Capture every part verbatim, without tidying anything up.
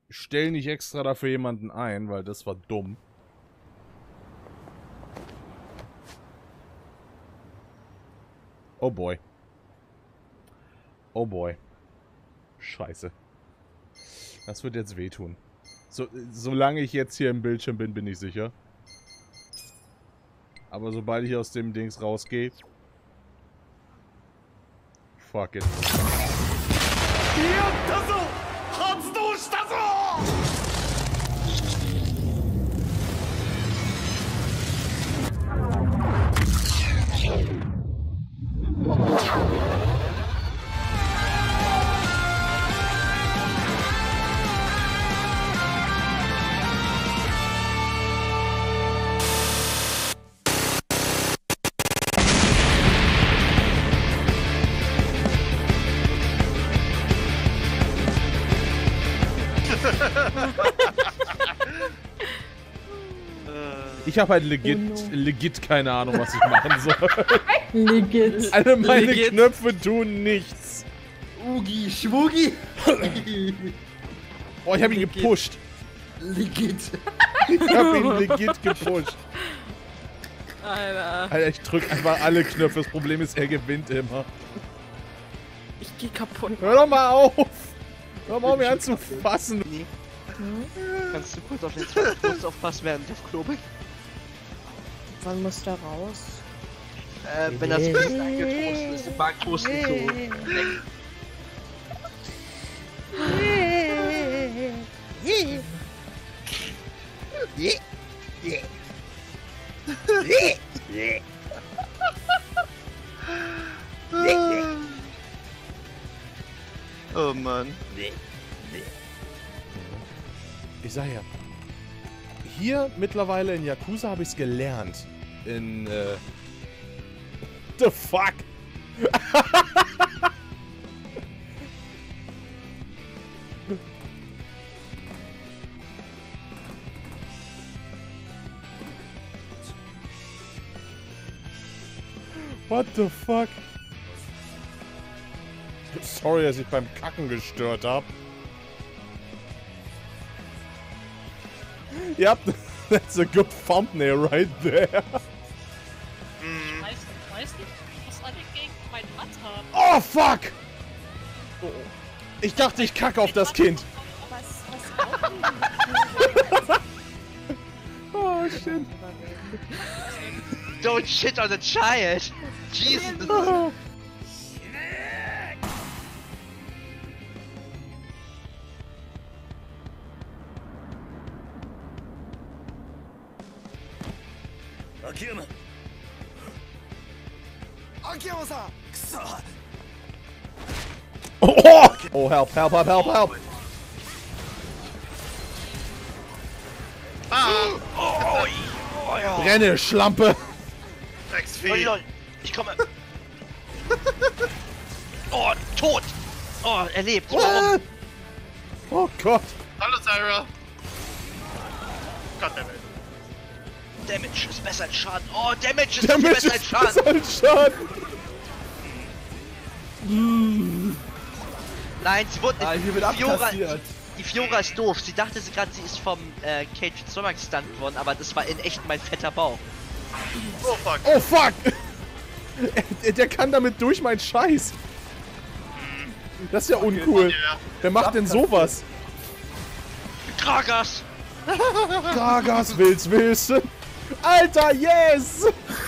stell nicht extra dafür jemanden ein, weil das war dumm. Oh boy. Oh boy. Scheiße. Das wird jetzt wehtun. So, solange ich jetzt hier im Bildschirm bin, bin ich sicher. Aber sobald ich aus dem Dings rausgehe... Fuck it. Ich habe halt legit, oh no. legit keine Ahnung, was ich machen soll. Legit. Alle meine legit. Knöpfe tun nichts. Ugi, Schwugi. Oh, ich habe ihn gepusht. Legit. Ich habe ihn legit gepusht. Alter. Alter, ich drück einfach alle Knöpfe. Das Problem ist, er gewinnt immer. Ich geh kaputt. Hör doch mal auf. Hör mal auf, mir anzufassen. Nee. Hm? Kannst du kurz auf den zweiten Fuß aufpassen, während ich auf Klo bin? Wann muss der raus? Äh, wenn das Fest eingetoastet ist, im Backtoast nicht so. Oh Mann. Ich sag ja, hier mittlerweile in Yakuza habe ich es gelernt. In, äh... The fuck? What the fuck? Sorry, dass ich beim Kacken gestört habe. Yep, that's a good thumbnail right there. Ich weiß, ich weiß nicht, was alle gegen meinen Matt haben. Oh fuck! Ich dachte, ich kacke auf das Kind. Was, was Oh shit. Don't shit on the child! Jesus! Oh. Akiyama! Akiyama-san! Oh, oh, help, help, help, help, help! Ah! Oh, oh, ja. Renne, Schlampe! Oh, lol. Ich komme! Oh, tot! Oh, er lebt! Warum? Oh Gott! Hallo, Syra! Goddammit. Damage ist besser als Schaden. Oh, Damage ist Damage besser als ist Schaden. besser als Schaden! Nein, sie wurde nicht. Ah, hier wird die, Fiora, abkassiert. die Fiora ist doof. Sie dachte sie gerade, sie ist vom äh, Cage zweimal gestunt worden, aber das war in echt mein fetter Bauch. Oh fuck! Oh fuck! Der, der kann damit durch meinen Scheiß! Das ist ja uncool. Wer macht denn sowas? Gragas! Gragas will's wissen! Alter, yes!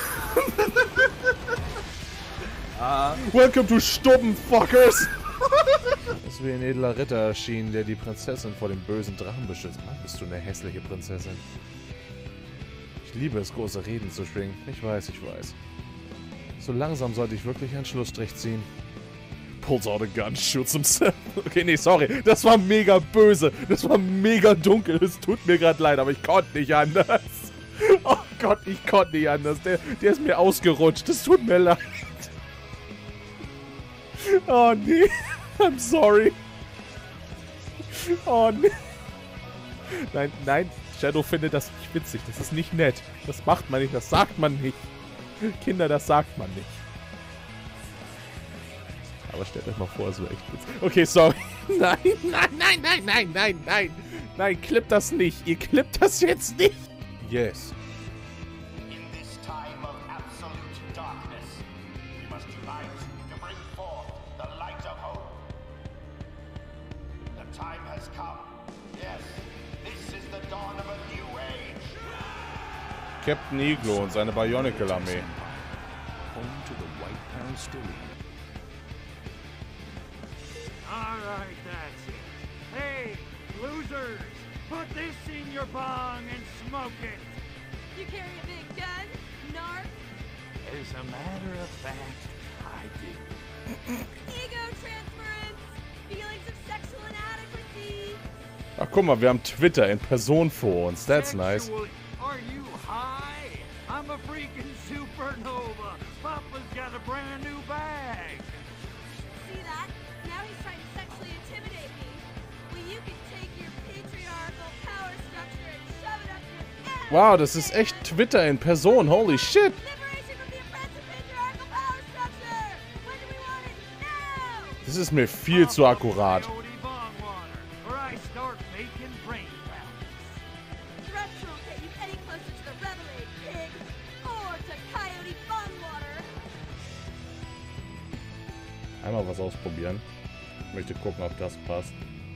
Ah. Welcome to Stubben, fuckers! Es ist wie ein edler Ritter erschienen, der die Prinzessin vor dem bösen Drachen beschützt. Mann, bist du eine hässliche Prinzessin. Ich liebe es, große Reden zu schwingen. Ich weiß, ich weiß. So langsam sollte ich wirklich einen Schlussstrich ziehen. Pulls out a gun, shoots himself. Okay, nee, sorry. Das war mega böse. Das war mega dunkel. Es tut mir gerade leid, aber ich konnte nicht anders. Oh Gott, ich konnte nicht anders. Der, der ist mir ausgerutscht. Das tut mir leid. Oh nee. I'm sorry. Oh nee. Nein, nein. Shadow findet das nicht witzig. Das ist nicht nett. Das macht man nicht. Das sagt man nicht. Kinder, das sagt man nicht. Aber stellt euch mal vor, so echt witzig. Okay, sorry. Nein, nein, nein, nein, nein, nein, nein. Nein, klippt das nicht. Ihr klippt das jetzt nicht. Yes. In this time of absolute darkness, we must unite to bring forth the light of hope. The time has come. Yes, this is the dawn of a new age. Captain Iglo und seine Bionicle-Armee. Home to the White Palestinian. Alright, that's it. Hey, losers! Put this in your bong and smoke it! You carry a big gun, narc? As a matter of fact, I do. Ego transference! Feelings of sexual inadequacy! Ach, guck mal, wir haben Twitter in Person vor uns. That's nice. Sexually- Are you high? I'm a freaking supernova! Papa's got a brand new bag! See that? Now he's trying to sexually intimidate me. Well, you can take your patriarchal power structure and shove it up your ass! Wow, das ist echt Twitter in Person. Holy shit. Liberation from the oppressive patriarchal power structure! When do we want it? Now! Das ist mir viel zu akkurat. Coyote bong water, or I start making brain powder. Threats won't get you any closer to the Revelade, pig! Or to Coyote Bungwater! Einmal was ausprobieren. Ich möchte gucken, ob das passt.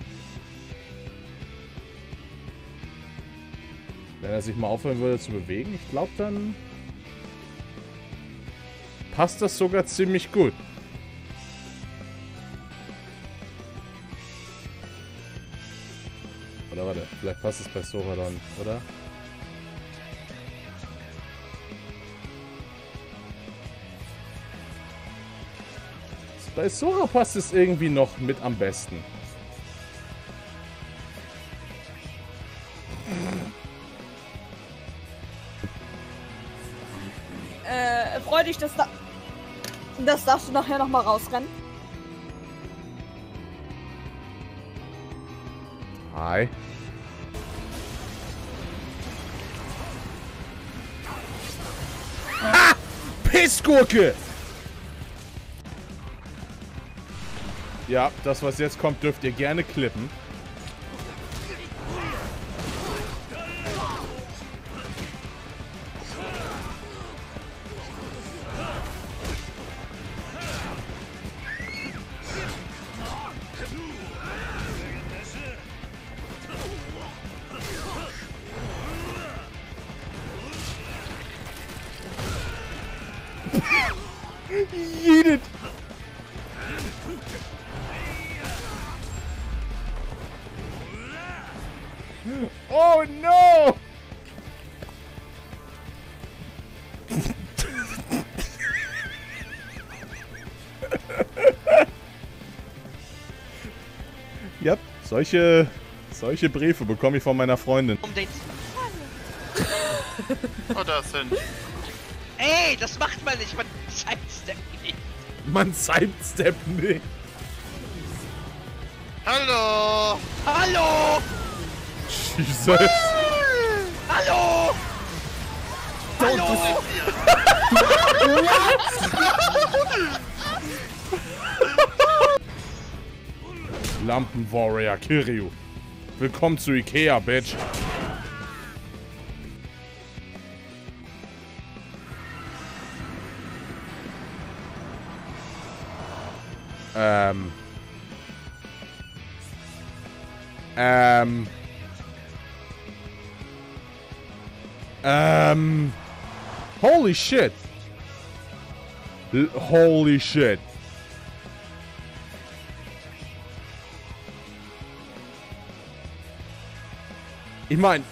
Wenn er sich mal aufhören würde zu bewegen, ich glaube, dann passt das sogar ziemlich gut. Oder warte, vielleicht passt es bei Sora dann, oder? Bei Sora passt es irgendwie noch mit am besten. Äh, freu dich, dass da... Das darfst du nachher noch mal rausrennen. Hi. Ha! Pissgurke! Ja, das, was jetzt kommt, dürft ihr gerne klippen. Jedet! Oh no! Ja, solche, solche Briefe bekomme ich von meiner Freundin. Um den Oh, da sind. Ey, das macht man nicht, man sidesteppt nicht. Man sidesteppt nicht. Hallo! Hallo! Jesus. Hallo! Hallo! Lampenwarrior Kiryu. Willkommen zu Ikea, Bitch. Ähm. Ähm. Ähm. Holy shit. L holy shit. Ich meine,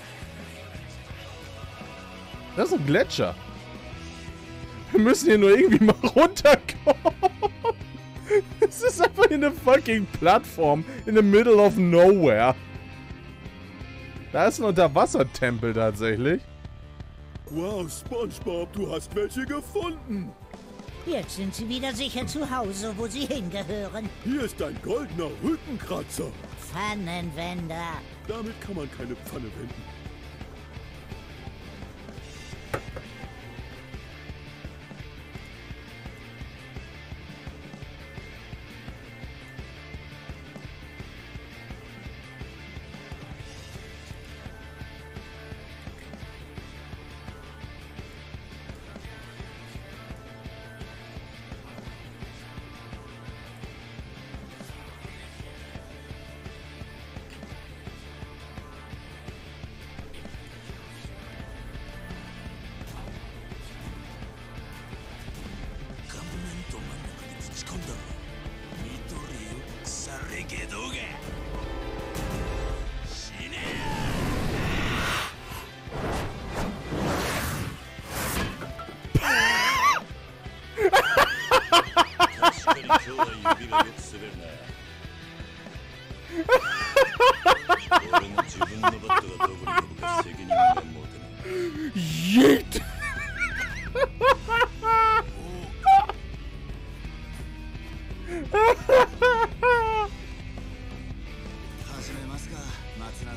das ist ein Gletscher. Wir müssen hier nur irgendwie mal runterkommen. Es ist einfach eine fucking Plattform in the middle of nowhere. Da ist ein Unterwassertempel tatsächlich. Wow, SpongeBob, du hast welche gefunden. Jetzt sind sie wieder sicher zu Hause, wo sie hingehören. Hier ist ein goldener Rückenkratzer. Pfannenwender. Damit kann man keine Pfanne wenden.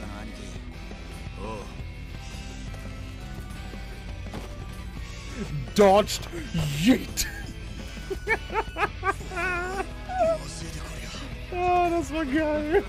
Dodged. Yeet. Oh, das war geil.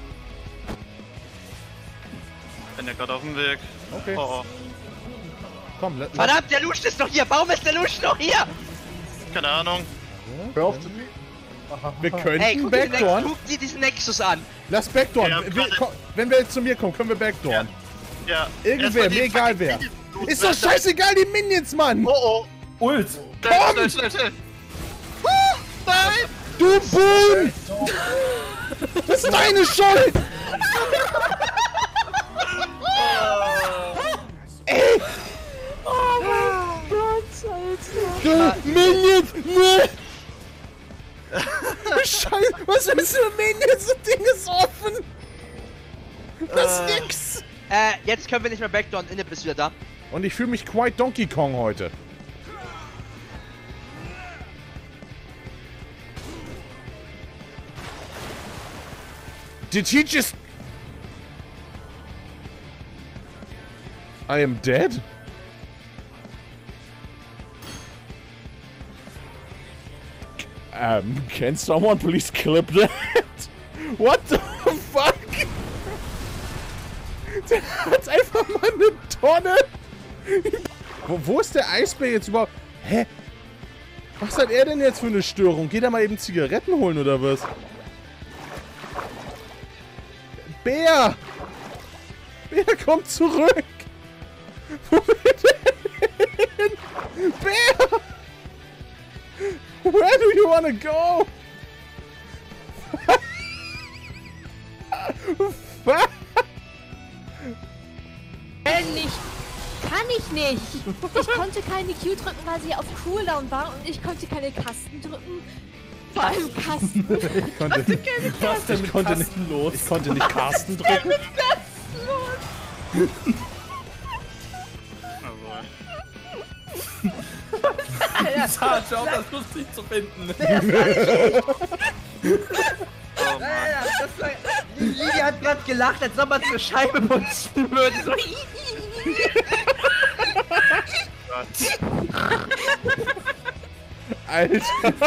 Bin ja gerade auf dem Weg. Okay. Oh, oh. Komm, let, Verdammt, der Luschen ist noch hier! Warum ist der Luschen noch hier? Keine Ahnung. Hör auf zu tun. wir könnten Hey, guck dir, den Nex- backdooren. guck dir diesen Nexus an! Lass backdooren. Ja, wir, gerade- komm, wenn wir jetzt zu mir kommen, können wir backdooren. Ja. Irgendwer, Erstmal die mir egal fucking wer. Minions Ist doch loswerden. scheißegal, die Minions, Mann! Oh oh. Ult! Schnell, Komm! schnell, schnell, schnell. Nein! Du Boon! Das ist deine Schuld! Ey! Oh mein Gott, Alter. Minions! Nee! Scheiße, was ist für Minions? Das Ding ist offen! Das ist nix! Äh, jetzt können wir nicht mehr backdooren. Inhib ist wieder da. Und ich fühle mich quite Donkey Kong heute. Did he just... I am dead? Um, can someone please clip that? What the fuck? Der hat einfach mal eine Tonne. Wo, wo ist der Eisbär jetzt überhaupt? Hä? Was hat er denn jetzt für eine Störung? Geht er mal eben Zigaretten holen oder was? Bär! Bär, komm zurück! Wo will der hin? Bär! Where do you wanna go? Was? Nicht. Kann ich nicht. Ich konnte keine Q drücken, weil sie auf Cooldown war und ich konnte keine Kasten drücken. Vor allem Kasten. Ich konnte, Was ist denn mit ich konnte nicht Kasten los? Ich konnte nicht Carsten drücken. Alter, schau, das lustig zu finden. Oh Mann. Das war, Lili hat gerade gelacht, als ob man zur Scheibe putzen würde. So. Alter.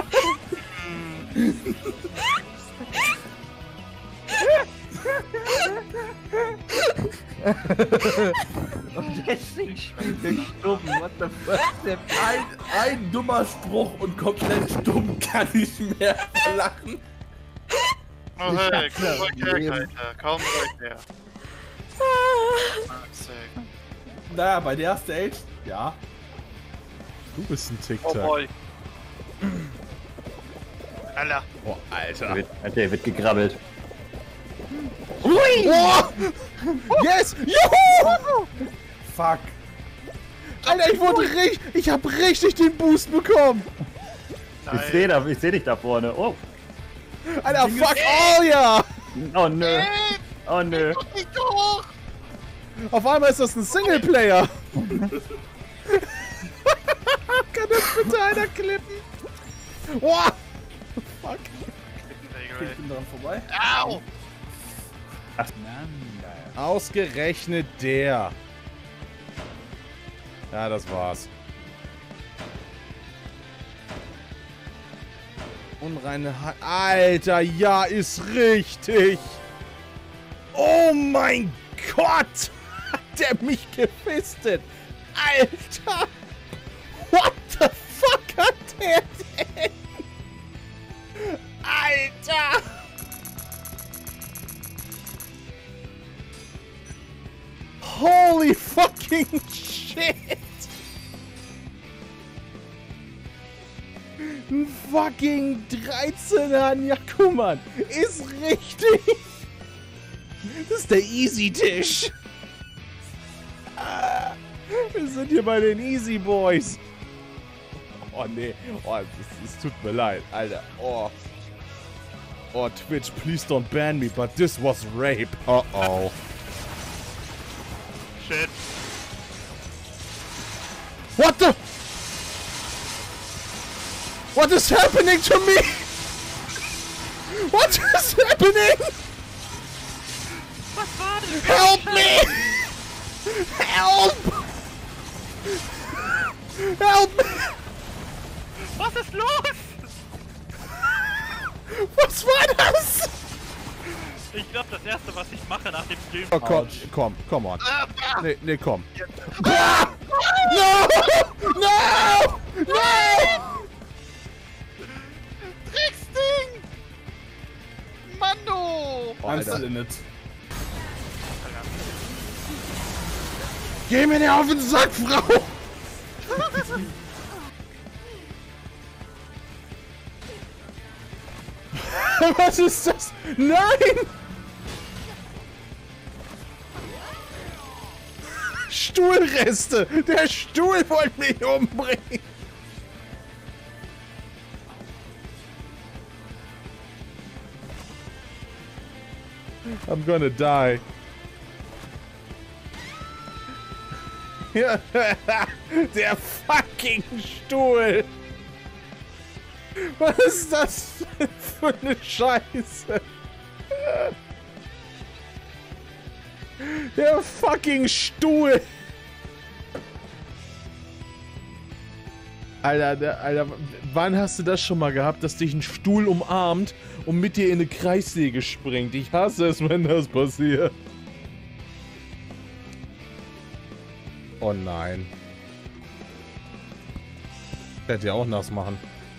Und deswegen spielt stumm. What the fuck? Der Ein, ein dummer Spruch und komplett stumm kann ich mehr lachen. Oh hey, komm ruhig her, Alter. Komm ruhig her. Naja, bei der Stage, ja. Du bist ein Oh TikTok. boy. Alter. Oh, Alter. Der wird, der wird gegrabbelt. Hui! Oh! Yes! Juhu! Fuck. Alter, ich wurde richtig... Ich hab richtig den Boost bekommen! Ich sehe da, ich seh dich da vorne. Oh. Alter, fuck all ja! Oh nö. Oh nö. Auf einmal ist das ein Singleplayer! Kann das bitte einer klippen? Oh! Fuck. Ich bin dran vorbei. Au! Ausgerechnet der. Ja, das war's. Unreine Hand. Alter, ja, ist richtig. Oh mein Gott. Hat der mich gefistet. Alter. What the fuck hat der denn? Alter. Holy fucking shit! Ein fucking dreizehner Nyakuman ist richtig! Das ist der Easy-Tisch! Ah, wir sind hier bei den Easy Boys! Oh nee, oh, es, es tut mir leid, Alter. Oh. Oh, Twitch, please don't ban me, but this was rape. Uh-oh. Shit. What the? What is happening to me? What is happening? Was war Help me! Help! Help me! Was ist los? Was war das? Ich glaube, das erste, was ich mache nach dem Stream. Oh, komm, komm, komm on. Nee, nee, komm. No! No! No! Drecksding! Mano! Oh, Alter. Limit. Geh mir nicht auf den Sack, Frau! Was ist das? Nein! Stuhlreste! Der Stuhl wollte mich umbringen! I'm gonna die. Der fucking Stuhl! Was ist das für eine Scheiße? Der fucking Stuhl! Alter, der, Alter, wann hast du das schon mal gehabt, dass dich ein Stuhl umarmt und mit dir in eine Kreissäge springt? Ich hasse es, wenn das passiert. Oh nein. Ich werde ja auch nass machen.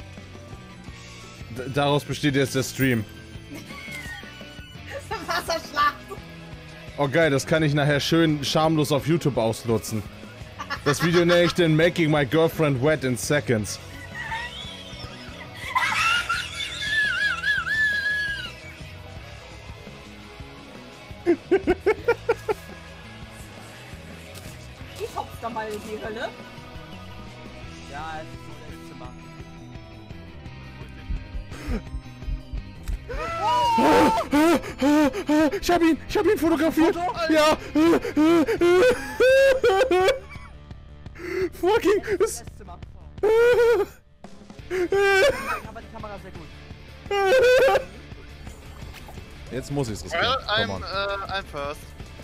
D daraus besteht jetzt der Stream. Wasserschlacht. Oh geil, das kann ich nachher schön schamlos auf YouTube ausnutzen. Das Video nenne ich den Making My Girlfriend Wet in Seconds. Ich hopf da mal in die Hölle. Ja, es ist nur der Zimmer. Ich hab ihn, ich hab ihn fotografiert. Ja. Fucking. Das Aber die Kamera ist sehr gut. Jetzt muss ich's riskieren. Well, I'm, Come on. uh, I'm first.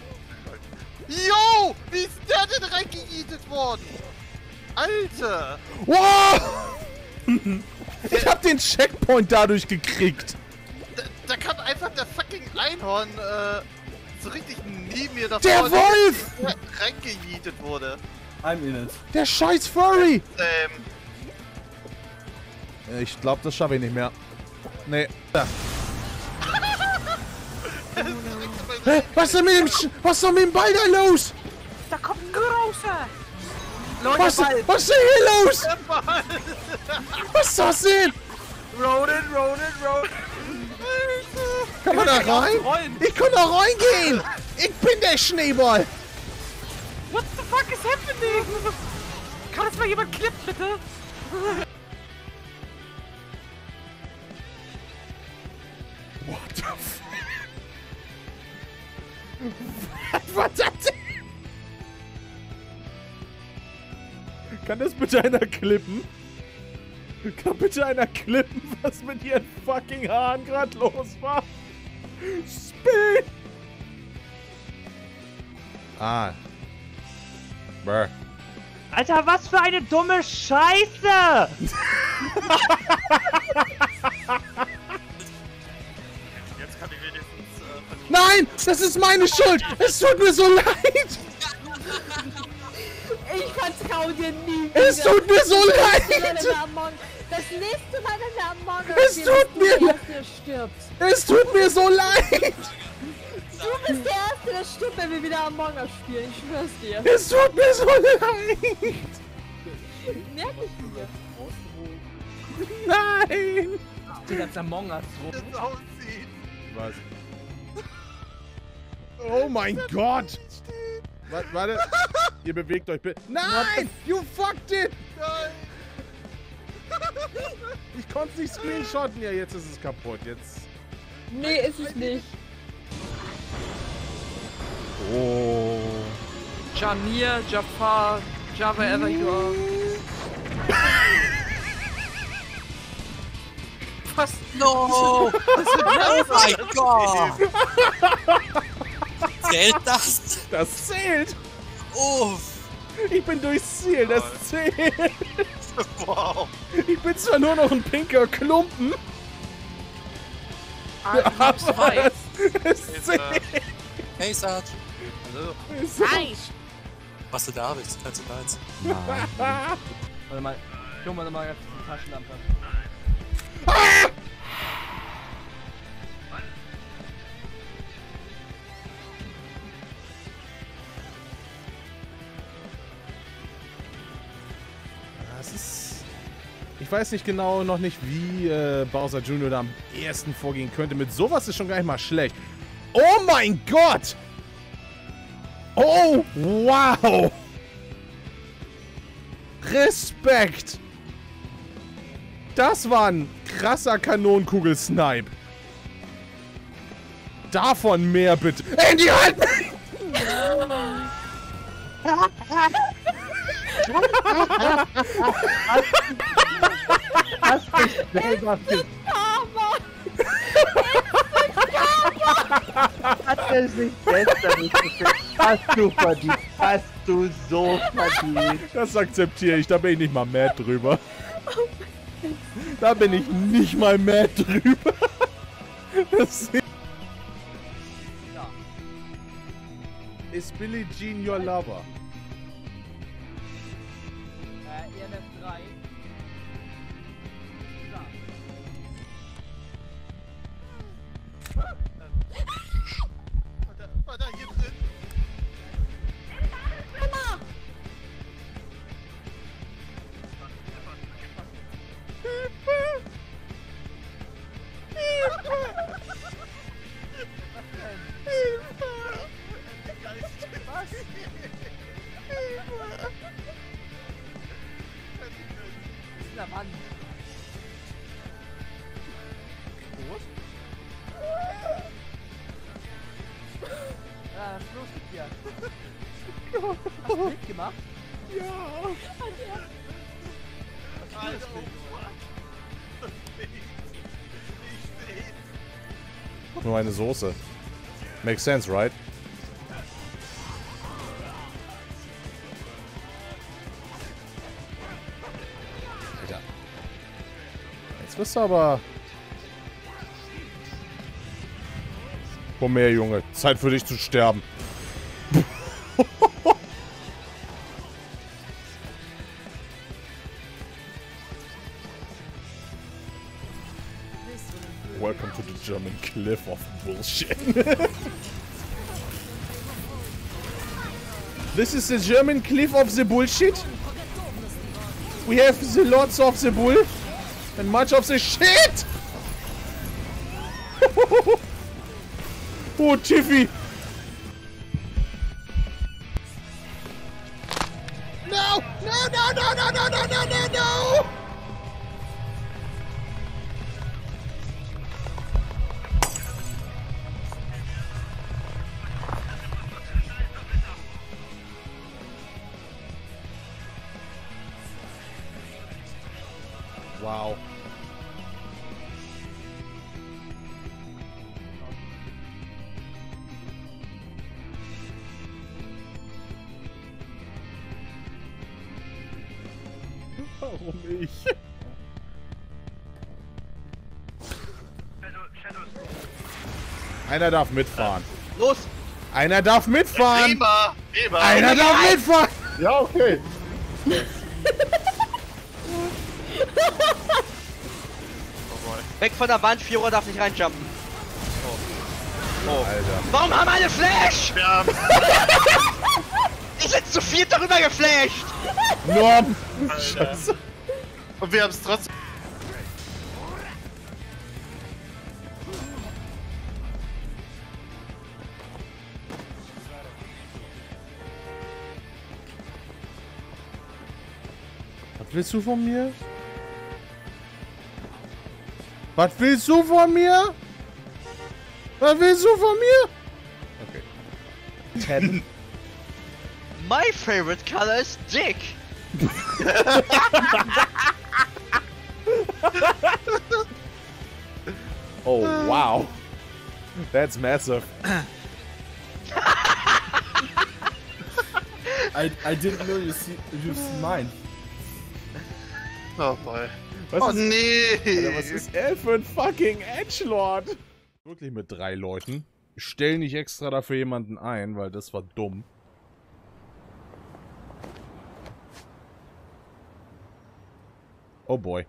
Yo! Wie ist der denn reingejietet worden? Alter! Wow! Ich hab den Checkpoint dadurch gekriegt. Da, da kam einfach der fucking Einhorn, äh, so richtig neben mir davor. Der Wolf! Der reingejietet wurde. I'm in it. Der scheiß Furry! Ähm. Ich glaube, das schaffe ich nicht mehr. Nee. Da. Hä? Was ist denn mit dem Sch Was ist denn mit dem Ball da los? Da kommt ein großer. Was, was ist denn hier los? Was ist das denn? Roll it, roll it, roll it. Kann man da rein? Ich kann da reingehen! Ich bin der Schneeball! What the fuck is happening? Kann das mal jemand klippen, bitte? What the fuck? Was war das denn? Kann das bitte einer klippen? Kann bitte einer klippen, was mit ihren fucking Haaren gerade los war? Spin! Ah. Brr. Alter, was für eine dumme Scheiße! Jetzt kann ich wenigstens, äh, Nein! Das ist meine Schuld! Es tut mir so leid! Ich vertrau dir nie wieder. Es tut mir so leid! Das nächste Mal, wenn wir Among Us Es tut mir leid! stirbt. Es tut mir so leid! Du bist der Erste, der stirbt, wenn wir wieder Among Us spielen. Ich schwör's dir. Es tut mir so leid! Merk ich mir. Nein! Steht als Among Us rum. das aussieht. Was? Oh mein Gott! Warte, warte. Ihr bewegt euch bitte. Nein! You fucked it! Nein! Ich konnte es nicht screenshotten. Ja, jetzt ist es kaputt. Jetzt. Nee, ist es nicht. Oh. Jamir, Jafar, Java ever you are. Was? No! Was ist Oh mein Gott! Zählt das? Das zählt! Uff! Ich bin durchs Ziel, das zählt! Wow! Ich bin zwar nur noch ein pinker Klumpen. Ah, zwei. Es zählt! Hey, Sarge. Hallo. Nein! Was du da bist, kannst du da jetzt. Warte mal, ich hol mal nochmal ganz die Taschenlampe. Das ist... Ich weiß nicht genau noch nicht, wie äh, Bowser Junior da am ehesten vorgehen könnte. Mit sowas ist schon gar nicht mal schlecht. Oh mein Gott! Oh, wow! Respekt! Das war ein krasser Kanonenkugel-Snipe. Davon mehr bitte. Andy, halt mich! Hast du selber für... Hat er sich besser nicht gefühlt? Hast du verdient. Hast du so verdient. Das akzeptiere ich, da bin ich nicht mal mad drüber. Da bin ich nicht mal mad drüber. Das ist Billie Jean your lover? Äh, E M F drei. War da hier drin? Der Mann. Groß? Ja, was ist los mit dir? Hast du mitgemacht? Ja. Was ist das? Nur eine Soße. Makes sense, right? Alter. Jetzt bist du aber... Komm her, Junge. Zeit für dich zu sterben. Welcome to the German cliff of bullshit. This is the German cliff of the bullshit. We have the lots of the bull and much of the shit. Oh, Tiffy. No! No, no, no, no, no, no, no, no, no! Wow. Warum ich? Einer darf mitfahren. Los! Einer darf mitfahren! Weber! Weber! Einer darf mitfahren! Ja, okay. Weg von der Wand, Fiora darf nicht reinjumpen. Oh. Oh, Alter. Warum haben alle Flash? Wir haben... Die sind zu viert darüber geflasht! Norm! Scheiße. Und wir haben es trotzdem... Was willst du von mir? Was willst du von mir? Was willst du von mir? Okay. Ten. My favorite color is dick. Oh, wow. That's massive. I, I didn't know you see, you see mine. Oh boy. Was oh ist, nee! Alter, was ist er für ein fucking Edgelord? Wirklich mit drei Leuten. Ich stell nicht extra dafür jemanden ein, weil das war dumm. Oh boy.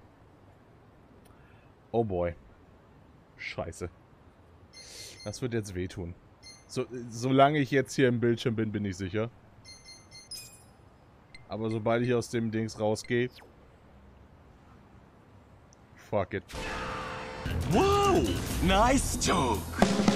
Oh boy. Scheiße. Das wird jetzt wehtun. So, solange ich jetzt hier im Bildschirm bin, bin ich sicher. Aber sobald ich aus dem Dings rausgehe... Fuck it. Wow! Nice joke!